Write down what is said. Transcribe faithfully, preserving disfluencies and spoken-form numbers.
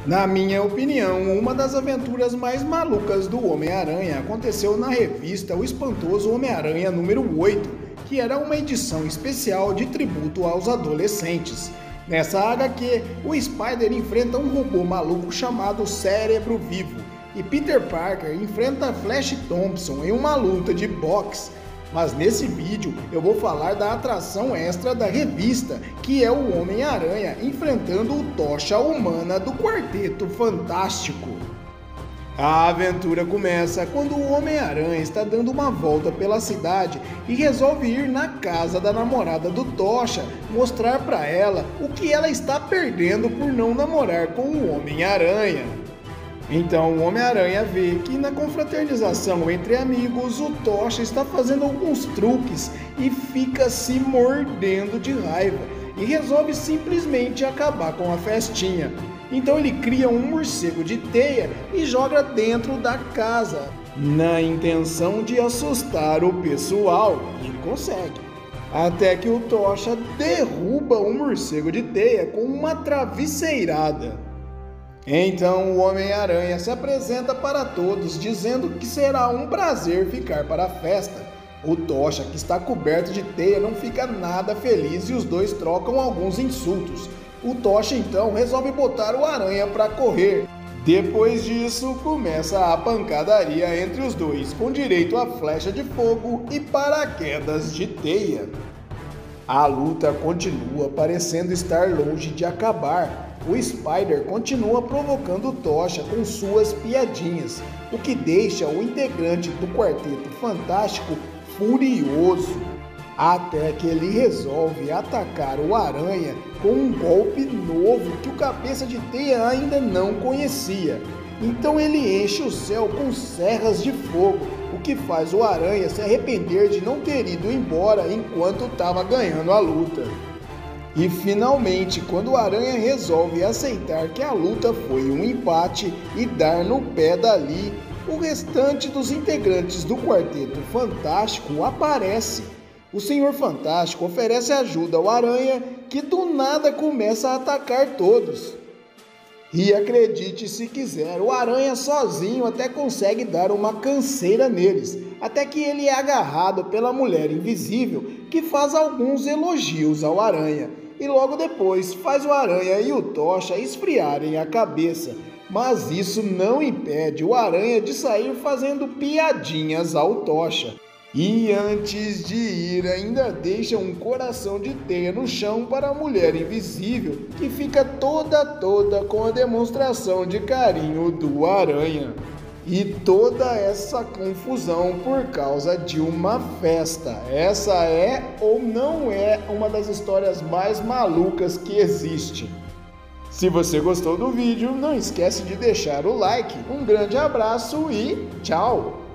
Na minha opinião, uma das aventuras mais malucas do Homem-Aranha aconteceu na revista O Espantoso Homem-Aranha número oito, que era uma edição especial de tributo aos adolescentes. Nessa agá quê, o Spider enfrenta um robô maluco chamado Cérebro Vivo, e Peter Parker enfrenta Flash Thompson em uma luta de boxe. Mas nesse vídeo eu vou falar da atração extra da revista, que é o Homem-Aranha enfrentando o Tocha Humana do Quarteto Fantástico. A aventura começa quando o Homem-Aranha está dando uma volta pela cidade e resolve ir na casa da namorada do Tocha, mostrar para ela o que ela está perdendo por não namorar com o Homem-Aranha. Então o Homem-Aranha vê que na confraternização entre amigos o Tocha está fazendo alguns truques e fica se mordendo de raiva e resolve simplesmente acabar com a festinha. Então ele cria um morcego de teia e joga dentro da casa, na intenção de assustar o pessoal, e ele consegue. Até que o Tocha derruba o morcego de teia com uma travesseirada. Então o Homem-Aranha se apresenta para todos, dizendo que será um prazer ficar para a festa. O Tocha, que está coberto de teia, não fica nada feliz e os dois trocam alguns insultos. O Tocha então resolve botar o Aranha para correr. Depois disso, começa a pancadaria entre os dois, com direito a flecha de fogo e paraquedas de teia. A luta continua, parecendo estar longe de acabar. O Spider continua provocando o Tocha com suas piadinhas, o que deixa o integrante do Quarteto Fantástico furioso, até que ele resolve atacar o Aranha com um golpe novo que o Cabeça de Teia ainda não conhecia. Então ele enche o céu com serras de fogo, o que faz o Aranha se arrepender de não ter ido embora enquanto estava ganhando a luta. E finalmente, quando o Aranha resolve aceitar que a luta foi um empate e dar no pé dali, o restante dos integrantes do Quarteto Fantástico aparece. O Senhor Fantástico oferece ajuda ao Aranha, que do nada começa a atacar todos. E acredite se quiser, o Aranha sozinho até consegue dar uma canseira neles, até que ele é agarrado pela Mulher Invisível, que faz alguns elogios ao Aranha. E logo depois faz o Aranha e o Tocha esfriarem a cabeça, mas isso não impede o Aranha de sair fazendo piadinhas ao Tocha. E antes de ir ainda deixa um coração de teia no chão para a Mulher Invisível, que fica toda toda com a demonstração de carinho do Aranha. E toda essa confusão por causa de uma festa. Essa é ou não é uma das histórias mais malucas que existe. Se você gostou do vídeo, não esquece de deixar o like. Um grande abraço e tchau!